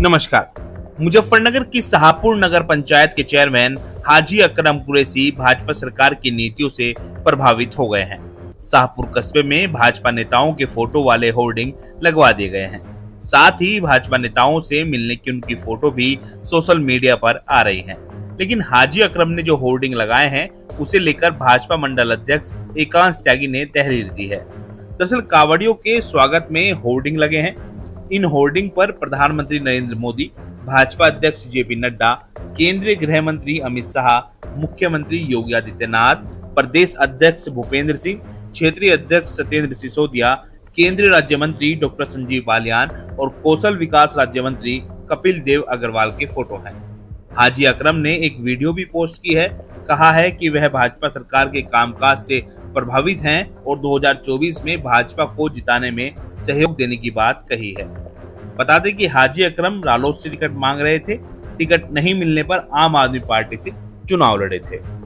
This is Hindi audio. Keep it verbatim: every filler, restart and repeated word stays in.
नमस्कार। मुजफ्फरनगर की शाहपुर नगर पंचायत के चेयरमैन हाजी अकरम कुरैशी भाजपा सरकार की नीतियों से प्रभावित हो गए हैं। शाहपुर कस्बे में भाजपा नेताओं के फोटो वाले होर्डिंग लगवा दिए गए हैं। साथ ही भाजपा नेताओं से मिलने की उनकी फोटो भी सोशल मीडिया पर आ रही है। लेकिन हाजी अकरम ने जो होर्डिंग लगाए हैं उसे लेकर भाजपा मंडल अध्यक्ष एकांश त्यागी ने तहरीर दी है। दरअसल कावड़ियों के स्वागत में होर्डिंग लगे हैं। इन होर्डिंग पर प्रधानमंत्री नरेंद्र मोदी, भाजपा अध्यक्ष जेपी नड्डा, केंद्रीय गृह मंत्री अमित शाह, मुख्यमंत्री योगी आदित्यनाथ, प्रदेश अध्यक्ष भूपेंद्र सिंह, क्षेत्रीय अध्यक्ष सत्येंद्र सिसोदिया, केंद्रीय राज्य मंत्री डॉक्टर संजीव बालियान और कौशल विकास राज्य मंत्री कपिल देव अग्रवाल के फोटो हैं। हाजी अकरम ने एक वीडियो भी पोस्ट की है। कहा है कि वह भाजपा सरकार के कामकाज से प्रभावित हैं और दो हज़ार चौबीस में भाजपा को जिताने में सहयोग देने की बात कही है। बता दें कि हाजी अकरम रालोद से टिकट मांग रहे थे। टिकट नहीं मिलने पर आम आदमी पार्टी से चुनाव लड़े थे।